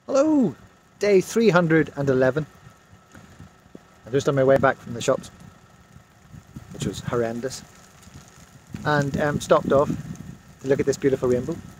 Hello! Day 311. I'm just on my way back from the shops, which was horrendous, and stopped off to look at this beautiful rainbow.